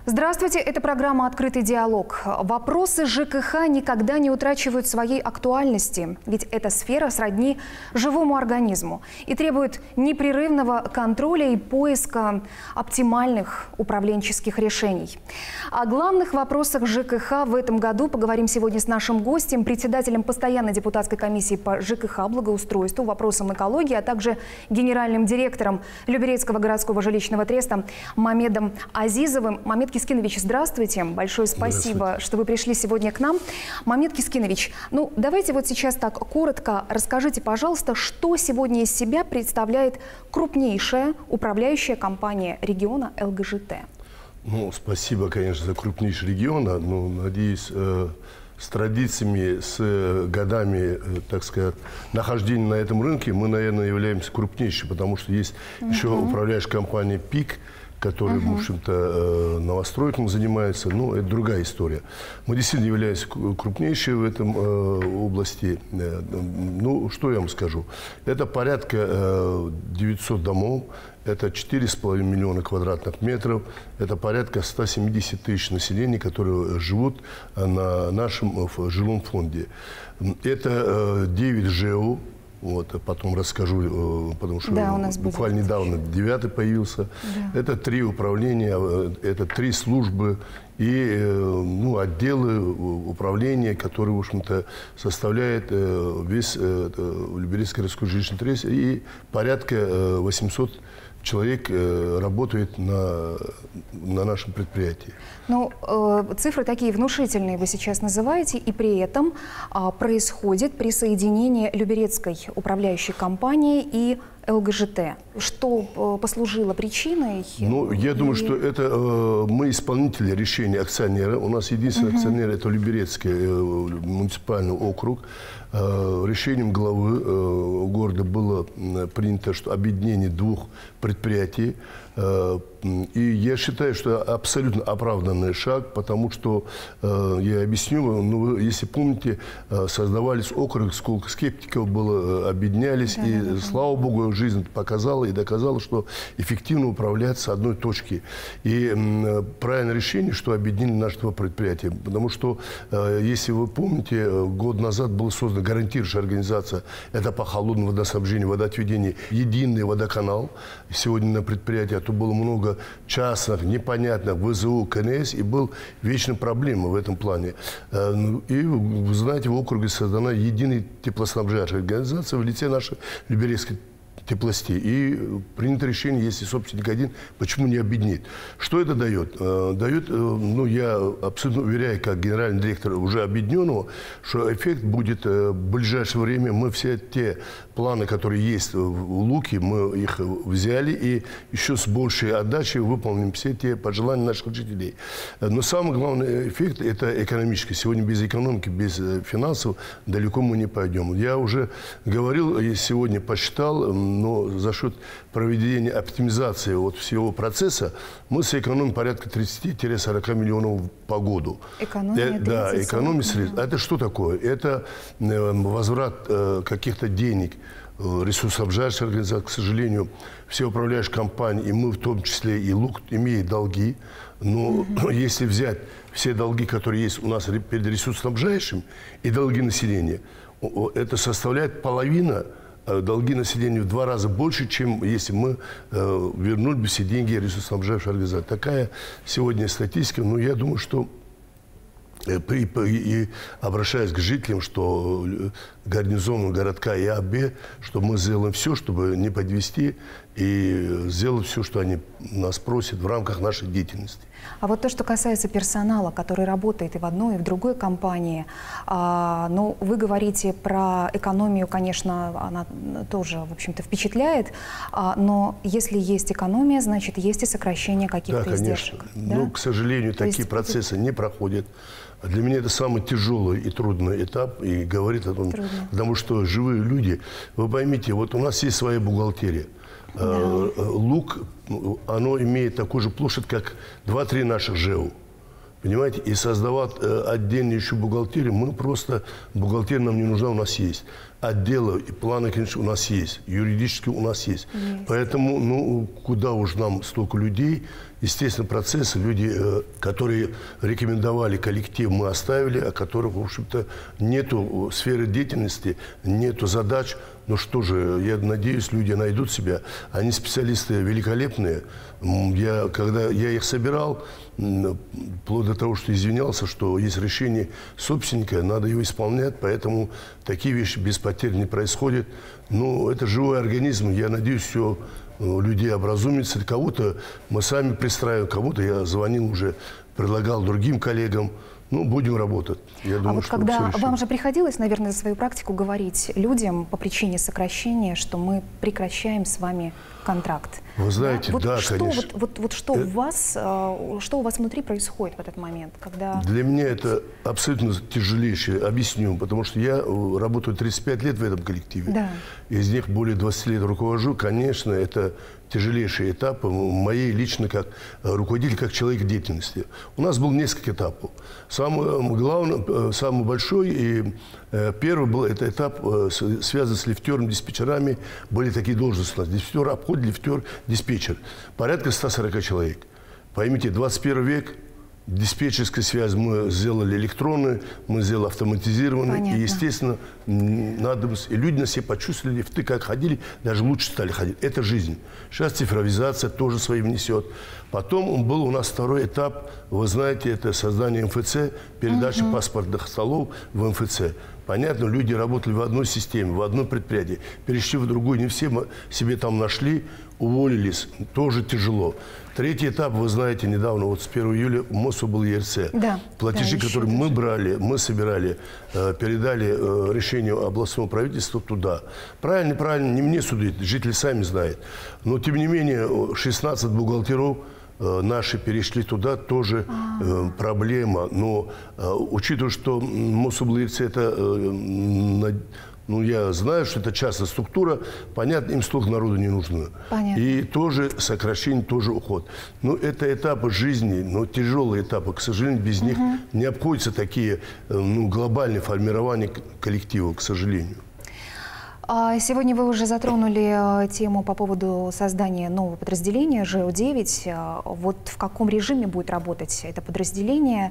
Здравствуйте, это программа «Открытый диалог». Вопросы ЖКХ никогда не утрачивают своей актуальности, ведь эта сфера сродни живому организму и требует непрерывного контроля и поиска оптимальных управленческих решений. О главных вопросах ЖКХ в этом году поговорим сегодня с нашим гостем, председателем постоянной депутатской комиссии по ЖКХ, благоустройству, вопросам экологии, а также генеральным директором Люберецкого городского жилищного треста Мамедом Азизовым. Мамед Кискинович, здравствуйте. Большое спасибо, что вы пришли сегодня к нам. Мамед Кискинович, ну давайте вот сейчас так коротко расскажите, пожалуйста, что сегодня из себя представляет крупнейшая управляющая компания региона ЛГЖТ? Ну, спасибо, конечно, за крупнейший регион. Но, надеюсь, с традициями, с годами, так сказать, нахождения на этом рынке мы, наверное, являемся крупнейшей, потому что есть еще управляющая компания «ПИК», который, в общем-то, новостройком занимается, но это другая история. Мы действительно являемся крупнейшей в этом области. Ну, что я вам скажу? Это порядка 900 домов, это 4,5 миллиона квадратных метров, это порядка 170 тысяч населения, которые живут на нашем жилом фонде. Это 9 ЖЭУ. Вот, потом расскажу, потому что буквально недавно 9-й появился. Да. Это 3 управления, это 3 службы и отделы управления, которые, в общем-то, составляют весь Люберецкий городской жилищный трест, и порядка 800 человек работает на нашем предприятии. Ну, цифры такие внушительные вы сейчас называете, и при этом происходит присоединение Люберецкой управляющей компании и ЛГЖТ. Что послужило причиной? Ну, я думаю, что это мы исполнители решения акционера. У нас единственный акционер – это Люберецкий муниципальный округ. Решением главы города было принято, что объединение 2 предприятий. И я считаю, что абсолютно оправданный шаг, потому что, я объясню, вы, если помните, создавались округи, сколько скептиков было, объединялись, и, слава богу, жизнь показала и доказала, что эффективно управлять с одной точки. И правильное решение, что объединили наши 2 предприятия, потому что, если вы помните, год назад была создана гарантирующая организация, это по холодному водоснабжению, водоотведению, единый водоканал. Сегодня на предприятии то было много частных, непонятных, ВЗУ, КНС, и был вечной проблемой в этом плане. И, вы знаете, в округе создана единая теплоснабжающая организация в лице нашей Люберецкой теплостей. И принято решение, если собственник один, почему не объединить. Что это дает? Дает, я абсолютно уверяю, как генеральный директор уже объединенного, что эффект будет в ближайшее время. Мы все те планы, которые есть в Луке, мы их взяли и еще с большей отдачей выполним все те пожелания наших жителей. Но самый главный эффект – это экономический. Сегодня без экономики, без финансов далеко мы не пойдем. Я уже говорил, и сегодня посчитал, но за счет проведения оптимизации всего процесса мы сэкономим порядка 30-40 миллионов по году. Экономия? Да, экономия средств. Это что такое? Это возврат каких-то денег ресурсоснабжающих организаций. К сожалению, все управляющие компании, и мы в том числе, и ЛУК, имеют долги. Но если взять все долги, которые есть у нас перед ресурсоснабжающим, и долги населения, это составляет половина. Долги населения в 2 раза больше, чем если мы вернули бы все деньги ресурсоснабжающей организации. Такая сегодня статистика. Но я думаю, что и обращаясь к жителям, что гарнизону городка и АБ, что мы сделаем все, чтобы не подвести, и сделать все, что они нас просят в рамках нашей деятельности. А вот то, что касается персонала, который работает и в одной, и в другой компании, вы говорите про экономию, конечно, она тоже, в общем-то, впечатляет, но если есть экономия, значит, есть и сокращение каких-то издержек. Да? Но, к сожалению, такие процессы не проходят. Для меня это самый тяжелый и трудный этап, и говорит о том, потому что живые люди, вы поймите, вот у нас есть своя бухгалтерия. Лук, оно имеет такую же площадь, как 2-3 наших ЖЭУ. Понимаете? И создавать отдельную еще бухгалтерию, мы просто, бухгалтерия нам не нужна, у нас есть. отдела и планы, конечно, у нас есть, юридически у нас есть. Поэтому, ну, куда уж нам столько людей, естественно, процессы, люди, которые рекомендовали коллектив, мы оставили, о которых, в общем-то, нету сферы деятельности, нету задач. Ну что же, я надеюсь, люди найдут себя. Они специалисты великолепные. Когда я их собирал, вплоть до того, что извинялся, что есть решение собственника, надо его исполнять, поэтому такие вещи без потерь не происходят. Но это живой организм, я надеюсь, все людей образумится. Кого-то мы сами пристраиваем, кого-то я звонил уже, предлагал другим коллегам. Ну, будем работать. Я думаю, вот что когда вам же приходилось, наверное, за свою практику говорить людям по причине сокращения, что мы прекращаем с вами контракт. Вы знаете, вот да, что, конечно. Вот что у вас внутри происходит в этот момент, когда... Для меня это абсолютно тяжелейшее. Объясню, потому что я работаю 35 лет в этом коллективе. Да. Из них более 20 лет руковожу. Конечно, это тяжелейший этап моей лично как руководитель, как человек деятельности. У нас было несколько этапов. Самый главный, самый большой и первый был это этап, связан с лифтером, диспетчерами. Были такие должности у нас. Диспетчер, обход, лифтер, диспетчер. Порядка 140 человек. Поймите, 21 век. Диспетчерская связь мы сделали электронную, мы сделали автоматизированную. Понятно. И, естественно, надобность. И люди на себя почувствовали, лифты как ходили, даже лучше стали ходить. Это жизнь. Сейчас цифровизация тоже свои внесет. Потом был у нас второй этап, вы знаете, это создание МФЦ, передача паспортных столов в МФЦ. Понятно, люди работали в одной системе, в одном предприятии, перешли в другую, не все себе там нашли, уволились, тоже тяжело. Третий этап, вы знаете, недавно, вот с 1 июля у МОСу был ЕРЦ. Да, Платежи, да, которые мы брали, мы собирали, передали решению областного правительства туда. Правильно, правильно, не мне судить, жители сами знают. Но, тем не менее, 16 бухгалтеров наши перешли туда, тоже проблема. Но учитывая, что МОС это, ну, я знаю, что это частная структура, понятно, им столько народу не нужно. Понятно. И тоже сокращение, тоже уход. Ну, это этапы жизни, но тяжелые этапы. К сожалению, без них не обходятся такие глобальные формирования коллектива, к сожалению. Сегодня вы уже затронули тему по поводу создания нового подразделения ЖЭО-9. Вот в каком режиме будет работать это подразделение?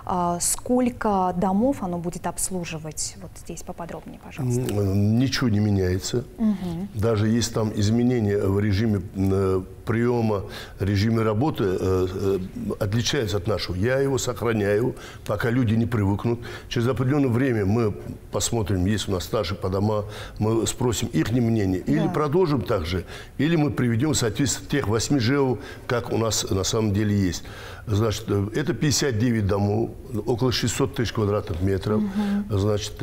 Сколько домов оно будет обслуживать? Вот здесь поподробнее, пожалуйста. Ничего не меняется. Даже есть там изменения в режиме приема, режиме работы отличается от нашего. Я его сохраняю, пока люди не привыкнут. Через определенное время мы посмотрим, есть у нас стажи по домам, мы спросим их мнение. Или продолжим так же, или мы приведем в соответствие тех 8 ЖЭО, как у нас на самом деле есть. Значит, это 59 домов, около 600 тысяч квадратных метров. Значит,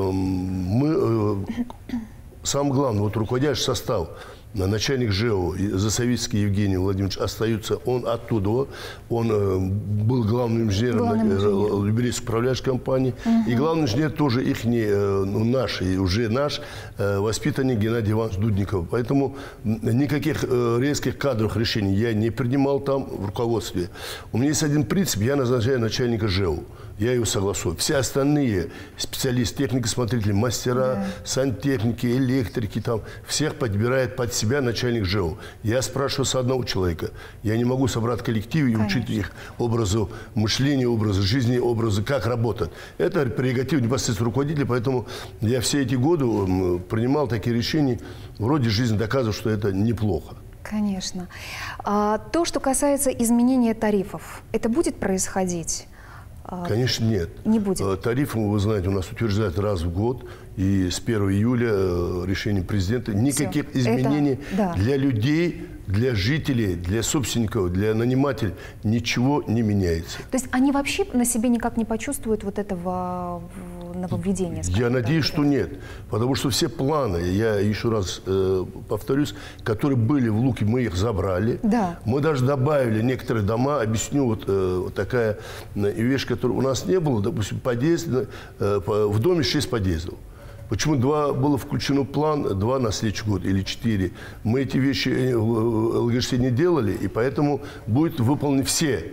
мы, самое главное, вот руководящий состав, начальник ЖЭО Засовицкий Евгений Владимирович остается, он оттуда, он был главным инженером Люберецкой управляющей компании, и главный инженер тоже их, наш, уже наш воспитанник Геннадий Иванович Дудников. Поэтому никаких резких кадровых решений я не принимал там в руководстве. У меня есть один принцип, я назначаю начальника ЖЭО. Я его согласую. Все остальные специалисты, техники, смотрители, мастера, сантехники, электрики, там, всех подбирает под себя начальник ЖЭО. Я спрашиваю с одного человека. Я не могу собрать коллектив и учить их образу мышления, образу жизни, образу, как работать. Это прерогатива непосредственно руководителя, поэтому я все эти годы принимал такие решения. Вроде жизнь доказывает, что это неплохо. Конечно. То, что касается изменения тарифов, это будет происходить? Конечно, нет. Не будет. Тарифы, вы знаете, у нас утверждают раз в год. И с 1 июля решением президента никаких изменений для людей, для жителей, для собственников, для нанимателей ничего не меняется. То есть они вообще на себе никак не почувствуют вот этого нововведения? Я надеюсь, что нет. Потому что все планы, я еще раз повторюсь, которые были в Луке, мы их забрали. Да. Мы даже добавили некоторые дома. Объясню, вот такая вещь, которой у нас не было. Допустим, подъезд, в доме 6 подъездов. Почему 2 было включено в план, 2 на следующий год или 4? Мы эти вещи в ЛГШ не делали, и поэтому будут выполнены все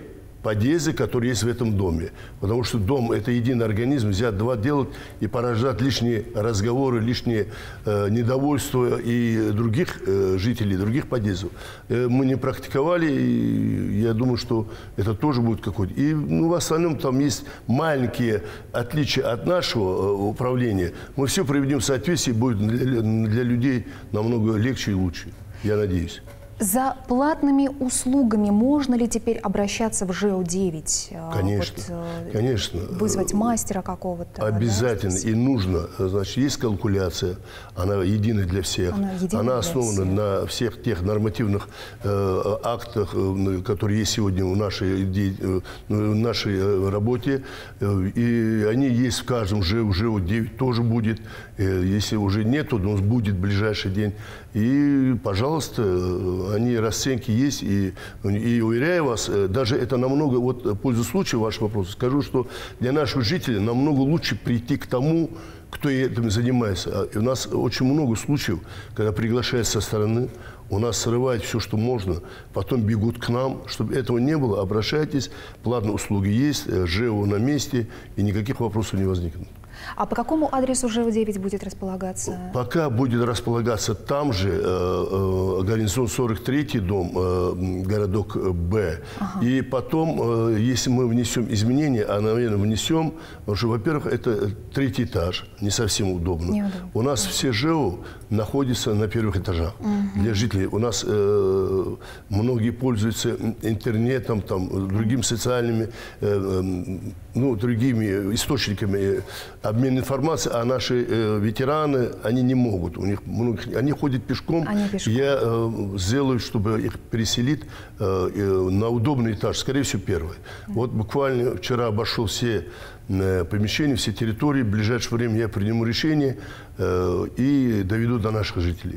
подъезды, которые есть в этом доме. Потому что дом – это единый организм, взять два делать и порождать лишние разговоры, лишнее недовольство и других жителей, других подъездов. Мы не практиковали, и я думаю, что это тоже будет какой-то. И в остальном там есть маленькие отличия от нашего управления. Мы все приведем в соответствие, будет для людей намного легче и лучше, я надеюсь. За платными услугами можно ли теперь обращаться в ЖЭО-9? Конечно, конечно. Вызвать мастера какого-то? Обязательно, да? И нужно. Значит, есть калькуляция, она единая для всех. Она основана на всех тех нормативных актах, которые есть сегодня в нашей работе. И они есть в каждом ЖЭО-9 тоже будет. Если уже нету, то будет в ближайший день. И, пожалуйста, они расценки есть. И уверяю вас, даже это намного, вот, пользуясь случаем вашего вопроса, скажу, что для наших жителей намного лучше прийти к тому, кто этим занимается. И у нас очень много случаев, когда приглашают со стороны, у нас срывают все, что можно, потом бегут к нам. Чтобы этого не было, обращайтесь, платные услуги есть, ЖЭО на месте, и никаких вопросов не возникнет. А по какому адресу ЖЭО-9 будет располагаться? Пока будет располагаться там же, гарнизон 43-й дом, городок Б. Ага. И потом, если мы внесем изменения, а, наверное, внесем, потому что, во-первых, это 3-й этаж, не совсем удобно. Неудобно. У нас все ЖЭО находятся на первых этажах для жителей. У нас многие пользуются интернетом, там, другими социальными, другими источниками обмен информацией, а наши ветераны, они не могут. У них они ходят пешком. Я сделаю, чтобы их переселить на удобный этаж, скорее всего, первый. Вот буквально вчера обошел все помещения, все территории. В ближайшее время я приму решение и доведу до наших жителей.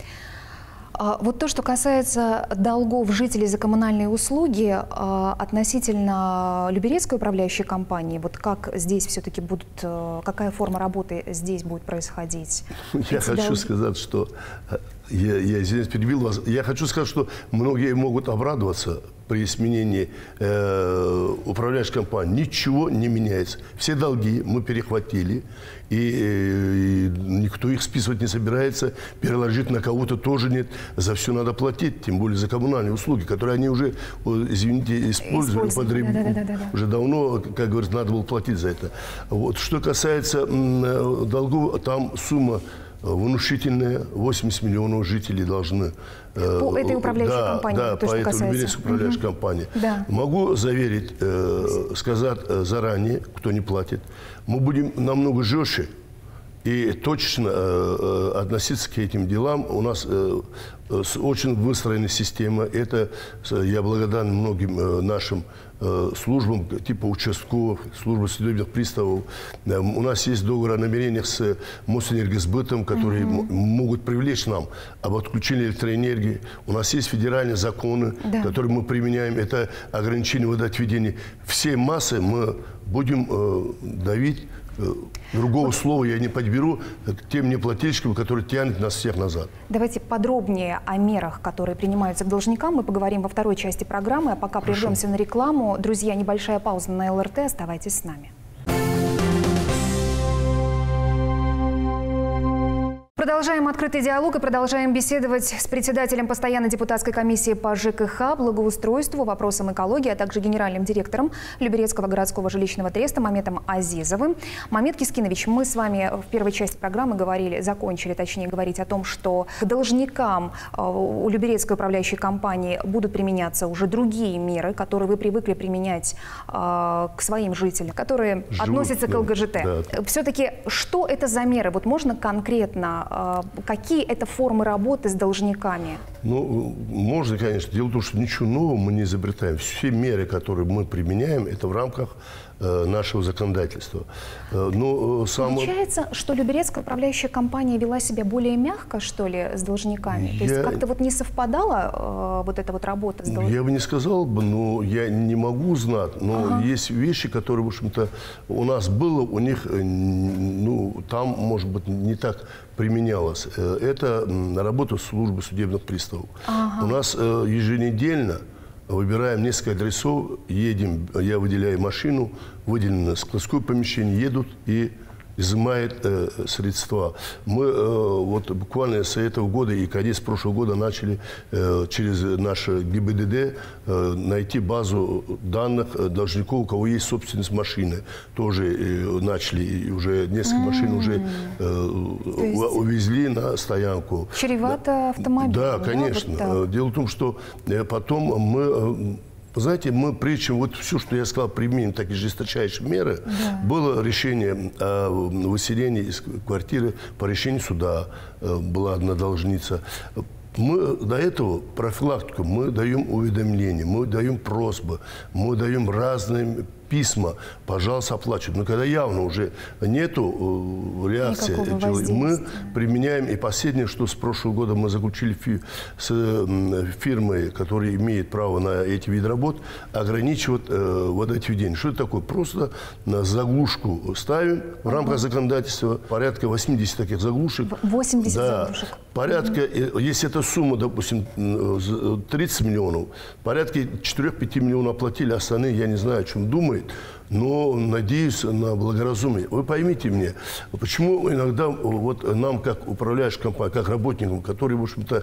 Вот то, что касается долгов жителей за коммунальные услуги, относительно Люберецкой управляющей компании, вот как здесь все-таки будут, какая форма работы здесь будет происходить? Я хочу сказать, что, я извиняюсь, перебил вас, я хочу сказать, что многие могут обрадоваться при сменении управляющей компании. Ничего не меняется. Все долги мы перехватили, и никто их списывать не собирается, переложить на кого-то тоже нет. За все надо платить, тем более за коммунальные услуги, которые они уже, извините, используют, уже давно, как говорится, надо было платить за это. Вот. Что касается долгов, там сумма внушительная, 80 миллионов жителей должны. По этой управляющей компании? Да, по этой Люберецкой управляющей компании. Да. Могу заверить, сказать заранее, кто не платит, мы будем намного жестче и точно относиться к этим делам. У нас очень выстроена система. Это я благодарен многим нашим службам, типа участковых, службы судебных приставов. У нас есть договор о намерениях с Мосэнергосбытом, которые могут привлечь нам об отключении электроэнергии. У нас есть федеральные законы, которые мы применяем. Это ограничение водоотведения. Все массы мы будем давить. Другого слова я не подберу к тем неплательщикам, которые тянут нас всех назад. Давайте подробнее о мерах, которые принимаются к должникам. Мы поговорим во второй части программы. А пока прервемся на рекламу. Друзья, небольшая пауза на ЛРТ. Оставайтесь с нами. Продолжаем открытый диалог и продолжаем беседовать с председателем постоянной депутатской комиссии по ЖКХ, благоустройству, вопросам экологии, а также генеральным директором Люберецкого городского жилищного треста Маметом Азизовым. Мамет Кискинович, мы с вами в первой части программы закончили говорить о том, что к должникам у Люберецкой управляющей компании будут применяться уже другие меры, которые вы привыкли применять к своим жителям, которые относятся к ЛГЖТ. Да. Все-таки что это за меры? Вот можно конкретно? Какие это формы работы с должниками? Ну, можно, конечно. Дело в том, что ничего нового мы не изобретаем. Все меры, которые мы применяем, это в рамках нашего законодательства. Получается, что Люберецкая управляющая компания вела себя более мягко, что ли, с должниками? То есть как-то вот не совпадала вот эта вот работа с должниками? Я бы не сказал, но я не могу знать. Но есть вещи, которые, в общем-то, у нас было, у них, там, может быть, не так применялось. Это работа службы судебных приставов. У нас еженедельно выбираем несколько адресов, едем, я выделяю машину, выделено складское помещение, едут и изымает средства. Мы вот буквально с этого года и конец прошлого года начали через наше ГИБДД найти базу данных должников, у кого есть собственность машины. Тоже начали, и уже несколько машин уже увезли на стоянку. Чревато автомобилем. Да, конечно. Вот дело в том, что потом мы... Знаете, мы, прежде чем вот все, что я сказал, применим такие жесточайшие меры, было решение о выселении из квартиры по решению суда, была одна должница. Мы до этого профилактику, мы даем уведомления, мы даем просьбы, мы даем разные письма, пожалуйста, оплачивают. Но когда явно уже нету реакции, мы применяем. И последнее, что с прошлого года мы заключили с фирмой, которая имеет право на эти виды работ, ограничивать водоотведение. Что это такое? Просто на заглушку ставим в рамках законодательства порядка 80 таких заглушек. 80 заглушек. Порядка, если эта сумма, допустим, 30 миллионов, порядка 4-5 миллионов оплатили, остальные, я не знаю, о чем думают, но надеюсь на благоразумие. Вы поймите мне, почему иногда вот нам, как управляющей компании, как работникам, которые, в общем-то,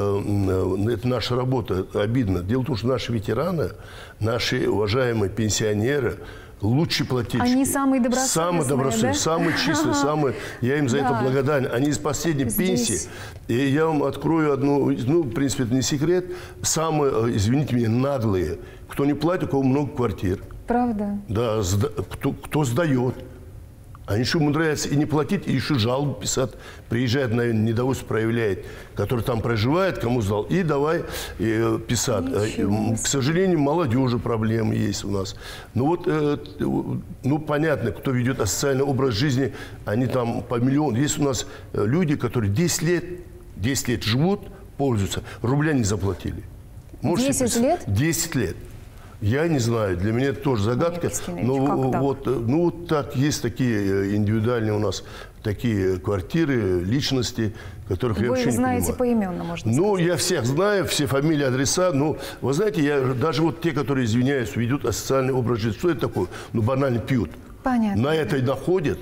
это наша работа, обидно. Дело в том, что наши ветераны, наши уважаемые пенсионеры, лучшие плательщики. Они самые добросовестные, самые чистые, самые... Я им за это благодарен. Они из последней пенсии. И я вам открою одну... Ну, в принципе, это не секрет. Самые, извините меня, наглые. Кто не платит, у кого много квартир. Правда? Да, кто сдает. Они еще умудряются и не платить, и еще жалобу писать. Приезжает, наверное, недовольство проявляет, который там проживает, кому сдал, и давай писать. К сожалению, молодежи проблемы есть у нас. Ну вот, ну понятно, кто ведет асоциальный образ жизни, они там по миллиону. Есть у нас люди, которые 10 лет живут, пользуются, рубля не заплатили. 10 лет? 10 лет. Я не знаю, для меня это тоже загадка. Но вот так, есть такие индивидуальные у нас такие квартиры, личности, которых я вообще не понимаю. Вы знаете поименно, можно сказать? Ну, я всех знаю, все фамилии, адреса. Но, вы знаете, даже вот те, которые, извиняюсь, ведут асоциальный образ жизни, что это такое? Ну, банально пьют. Понятно. На это находят,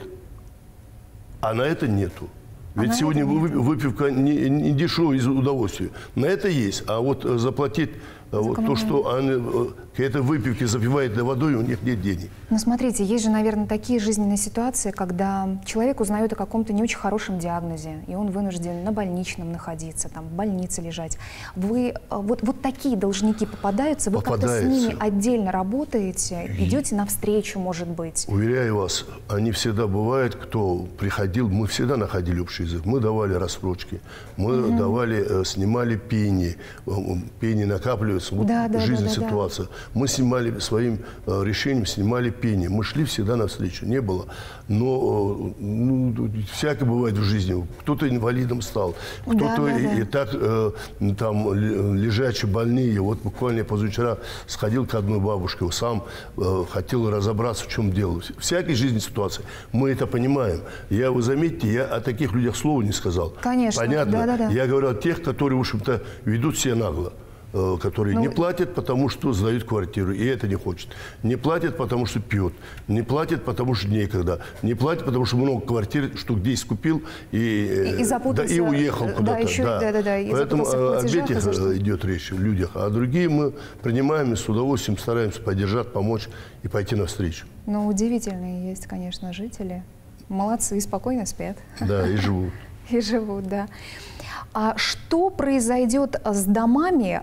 а на это нету. Ведь сегодня выпивка не дешевая из удовольствия. На это есть. А вот заплатить то, что они к этой выпивке запивают водой, у них нет денег. Ну, смотрите, есть же, наверное, такие жизненные ситуации, когда человек узнает о каком-то не очень хорошем диагнозе, и он вынужден на больничном находиться, там, в больнице лежать. Вы вот такие должники попадаются? Вы как-то с ними отдельно работаете? Идете навстречу, может быть? Уверяю вас, они всегда бывают, кто приходил, мы всегда находили общий язык. Мы давали рассрочки, мы давали, снимали пени накапливаются, вот жизненная ситуация. Мы снимали своим решением, снимали пени. Мы шли всегда навстречу, не было. Но всякое бывает в жизни. Кто-то инвалидом стал, кто-то и так там лежачие, больные. Вот буквально я позавчера сходил к одной бабушке, сам хотел разобраться, в чем дело. Всякие жизненные ситуации. Мы это понимаем. Вы заметите, я о таких людях слова не сказал. Конечно. Понятно? Я говорю о тех, которые, в общем-то, ведут себя нагло. Которые не платят, потому что сдают квартиру, и это не хочет. Не платят, потому что пьют. Не платят, потому что некогда. Не платят, потому что много квартир, штук 10 купил и уехал куда-то. Поэтому об этих идет речь, в людях. А другие мы принимаем и с удовольствием стараемся поддержать, помочь и пойти навстречу. Ну, удивительные есть, конечно, жители. Молодцы, спокойно спят. Да, и живут. И живут, да. А что произойдет с домами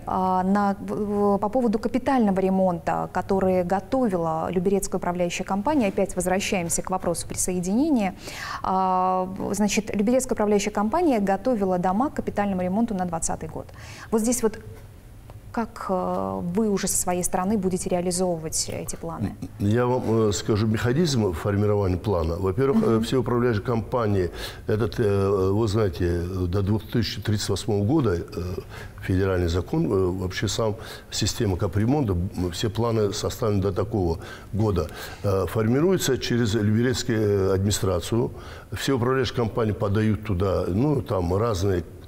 по поводу капитального ремонта, который готовила Люберецкая управляющая компания? Опять возвращаемся к вопросу присоединения. Значит, Люберецкая управляющая компания готовила дома к капитальному ремонту на 2020 год. Вот здесь вот как вы уже со своей стороны будете реализовывать эти планы? Я вам скажу механизм формирования плана. Во-первых, все управляющие компании, вы знаете, до 2038 года федеральный закон, вообще сам система капремонта, все планы составлены до такого года, формируются через Люберецкую администрацию. Все управляющие компании подают туда, там разные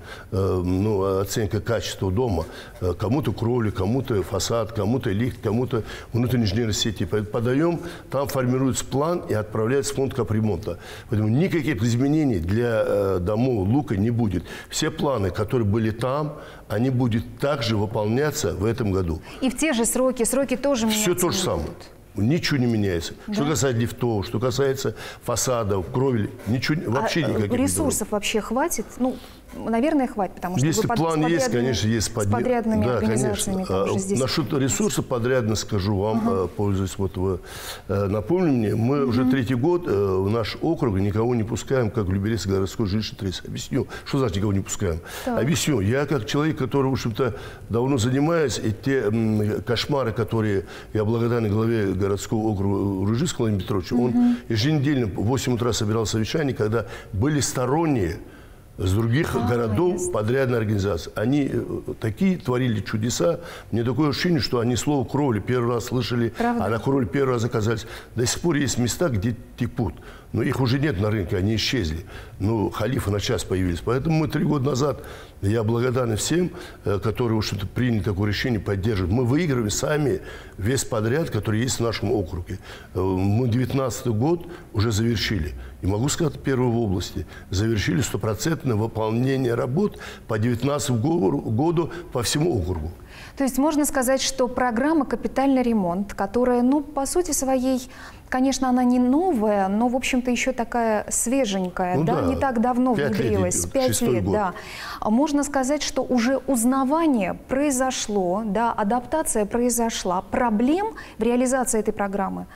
оценка качества дома. Кому-то кровля, кому-то фасад, кому-то лифт, кому-то внутренние инженерные сети. Подаем, там формируется план и отправляется в фонд капремонта. Поэтому никаких изменений для домов Лука не будет. Все планы, которые были там, они будут также выполняться в этом году. И в те же сроки тоже меняются? Все то же самое. Ничего не меняется. Да? Что касается лифтов, что касается фасадов, кровель, ничего, вообще никаких. Ресурсов вообще хватит? Ну, наверное, хватит, потому что если план есть, конечно, есть с подрядными организациями. Насчет ресурсов подрядно скажу вам, пользуясь, вот вы напомнили мне, мы уже 3-й год в наш округ никого не пускаем, как в Люберецкий городской жилищный тресс. Объясню, что значит никого не пускаем. Так. Объясню. Я как человек, который, в общем-то, давно занимаюсь, и те кошмары, которые я благодарен главе городского округа Ружицкому Владимиру Петровичу, он еженедельно в 8 утра собирал совещание, когда были сторонние с других городов подрядной организации. Они такие творили чудеса. Мне такое ощущение, что они слово «кровля» первый раз слышали, а на кровлю первый раз оказались. До сих пор есть места, где текут. Но их уже нет на рынке, они исчезли. Ну, халифы на час появились. Поэтому мы 3 года назад, я благодарен всем, которые, в общем-то, приняли такое решение, поддерживают. Мы выигрываем сами весь подряд, который есть в нашем округе. Мы 19-й год уже завершили. И могу сказать, первый в области. Завершили 100% выполнение работ по 2019 году по всему округу. То есть можно сказать, что программа «Капитальный ремонт», которая, ну, по сути своей, конечно, она не новая, но, в общем-то, еще такая свеженькая, не так давно внедрилась, 5 лет, да. Можно сказать, что уже узнавание произошло, адаптация произошла, проблем в реализации этой программы,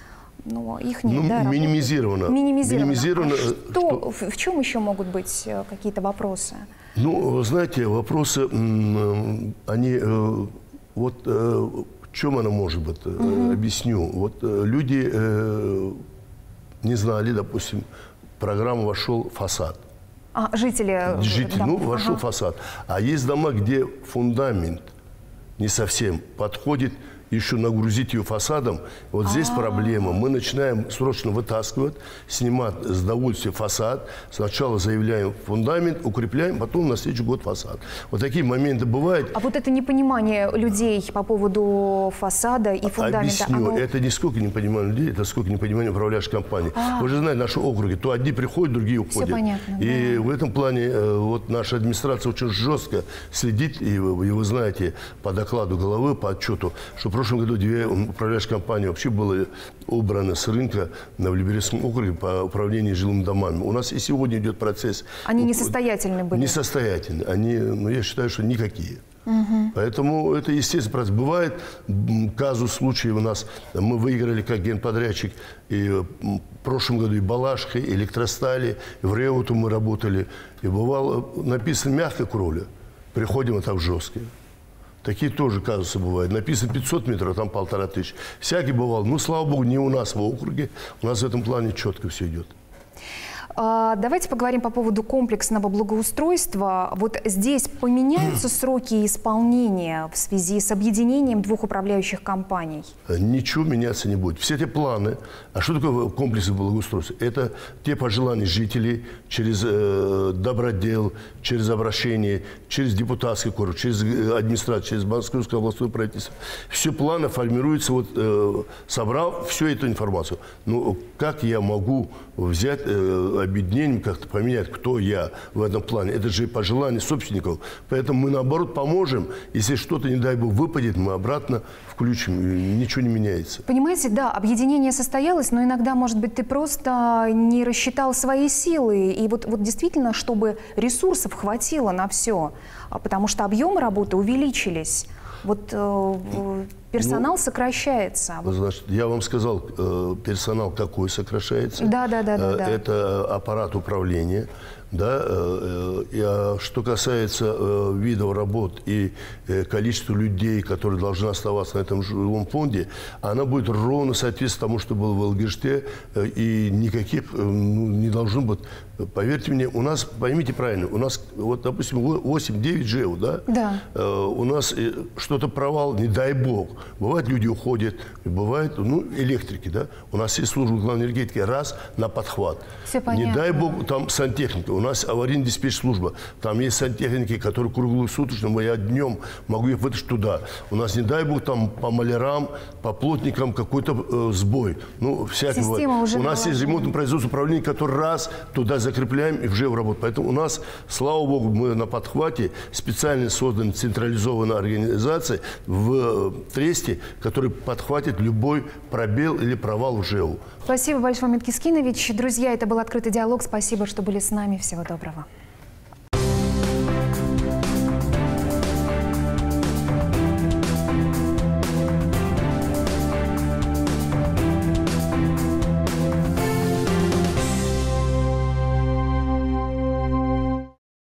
их нет, минимизировано. Минимизировано. В чем еще могут быть какие-то вопросы? Ну, знаете, вопросы, они, в чем она может быть, объясню. Вот люди не знали, допустим, в программу вошел фасад. Жители вошел фасад. А есть дома, где фундамент не совсем подходит, еще нагрузить ее фасадом. Вот здесь проблема. Мы начинаем срочно вытаскивать, снимать с удовольствием фасад. Сначала заявляем фундамент, укрепляем, потом на следующий год фасад. Вот такие моменты бывают. А вот это непонимание людей по поводу фасада и фундамента. Объясню. Это не сколько непонимание людей, это сколько непонимание управляющей компании. Вы же знаете, наши округи, то одни приходят, другие уходят. Все понятно. И в этом плане вот наша администрация очень жестко следит, и вы знаете, по докладу главы, по отчету, что в прошлом году 2 управляющие компании вообще были убраны с рынка в Люберецком округе по управлению жилыми домами. У нас и сегодня идет процесс. Они несостоятельны были? Несостоятельны. Они, я считаю, что никакие. Поэтому это естественно процесс. Бывает казус, случаи у нас. Мы выиграли как генподрядчик и в прошлом году и Балашихи, и Электростали, и в Реуту мы работали. И бывало написано «мягкая кровля». Приходим, а там жесткая. Такие тоже казусы бывают. Написано 500 метров, а там 1500. Всякий бывал. Ну, слава богу, не у нас в округе. У нас в этом плане четко все идет. Давайте поговорим по поводу комплексного благоустройства. Вот здесь поменяются сроки исполнения в связи с объединением 2 управляющих компаний? Ничего меняться не будет. Все эти планы. А что такое комплексное благоустройство? Это те пожелания жителей через добродел, через обращение, через депутатский корпус, через администрацию, через Московское областное правительство. Все планы формируются, собрав всю эту информацию. Ну, как я могу взять объединением, как-то поменять, кто я в этом плане? Это же пожелания собственников. Поэтому мы, наоборот, поможем. Если что-то, не дай бог, выпадет, мы обратно включим. Ничего не меняется. Понимаете, да, объединение состоялось, но иногда, может быть, ты просто не рассчитал свои силы. И вот действительно, чтобы ресурсов хватило на все, потому что объемы работы увеличились. Персонал сокращается. Значит, я вам сказал, персонал какой сокращается. Да. Это аппарат управления. Да? Что касается видов работ и количества людей, которые должны оставаться на этом жилом фонде, она будет ровно соответствовать тому, что было в ЛГЖТ, и никаких не должно быть. Поверьте мне, у нас, поймите правильно, у нас, допустим, 8-9 ЖЭУ, да? Да. У нас что-то провал, не дай бог. Бывает, люди уходят, бывает, ну, электрики, да. У нас есть служба главной энергетики, раз на подхват. Все понятно. Не дай бог, там сантехника. У нас аварийная диспетчерская служба. Там есть сантехники, которые круглосуточно, я днем могу их вытащить туда. У нас, не дай бог, там по малярам, по плотникам какой-то сбой. Ну, всякий бывает. У нас есть ремонтно-производственное управление, которое раз туда закрепляем и уже в работу. Поэтому у нас, слава богу, мы на подхвате, специально создана централизованная организация в Тресте, которая подхватит любой пробел или провал в ЖЭУ. Спасибо большое, Миткискинович. Друзья, это был «Открытый диалог». Спасибо, что были с нами. Всего доброго.